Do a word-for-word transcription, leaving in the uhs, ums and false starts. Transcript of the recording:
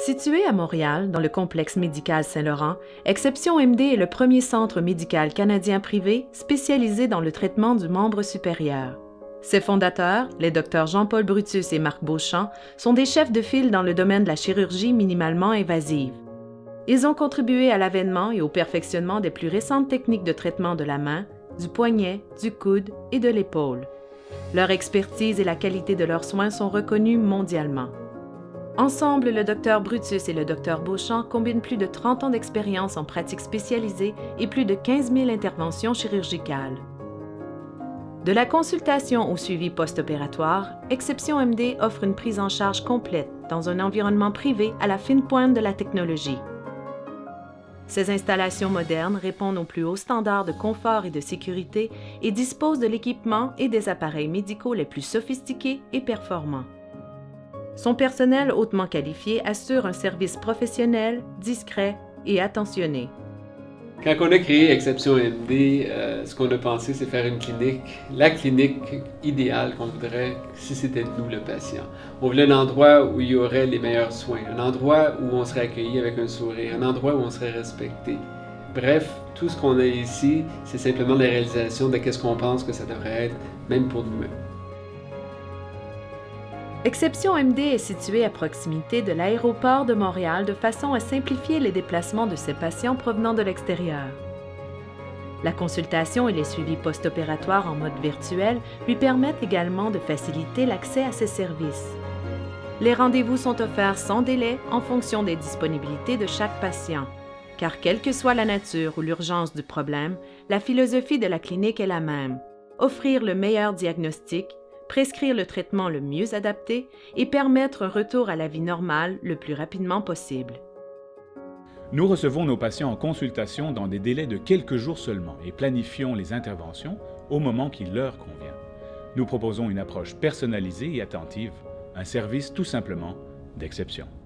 Situé à Montréal, dans le complexe médical Saint-Laurent, Exception M D est le premier centre médical canadien privé spécialisé dans le traitement du membre supérieur. Ses fondateurs, les docteurs Jean-Paul Brutus et Marc Beauchamp, sont des chefs de file dans le domaine de la chirurgie minimalement invasive. Ils ont contribué à l'avènement et au perfectionnement des plus récentes techniques de traitement de la main, du poignet, du coude et de l'épaule. Leur expertise et la qualité de leurs soins sont reconnues mondialement. Ensemble, le docteur Brutus et le docteur Beauchamp combinent plus de trente ans d'expérience en pratique spécialisée et plus de quinze mille interventions chirurgicales. De la consultation au suivi post-opératoire, Exception M D offre une prise en charge complète dans un environnement privé à la fine pointe de la technologie. Ces installations modernes répondent aux plus hauts standards de confort et de sécurité et disposent de l'équipement et des appareils médicaux les plus sophistiqués et performants. Son personnel hautement qualifié assure un service professionnel, discret et attentionné. Quand on a créé Exception M D, euh, ce qu'on a pensé, c'est faire une clinique, la clinique idéale qu'on voudrait si c'était nous le patient. On voulait un endroit où il y aurait les meilleurs soins, un endroit où on serait accueilli avec un sourire, un endroit où on serait respecté. Bref, tout ce qu'on a ici, c'est simplement la réalisation de ce qu'on pense que ça devrait être, même pour nous-mêmes. Exception M D est située à proximité de l'aéroport de Montréal de façon à simplifier les déplacements de ses patients provenant de l'extérieur. La consultation et les suivis post-opératoires en mode virtuel lui permettent également de faciliter l'accès à ses services. Les rendez-vous sont offerts sans délai en fonction des disponibilités de chaque patient, car quelle que soit la nature ou l'urgence du problème, la philosophie de la clinique est la même: offrir le meilleur diagnostic, prescrire le traitement le mieux adapté et permettre un retour à la vie normale le plus rapidement possible. Nous recevons nos patients en consultation dans des délais de quelques jours seulement et planifions les interventions au moment qui leur convient. Nous proposons une approche personnalisée et attentive, un service tout simplement d'exception.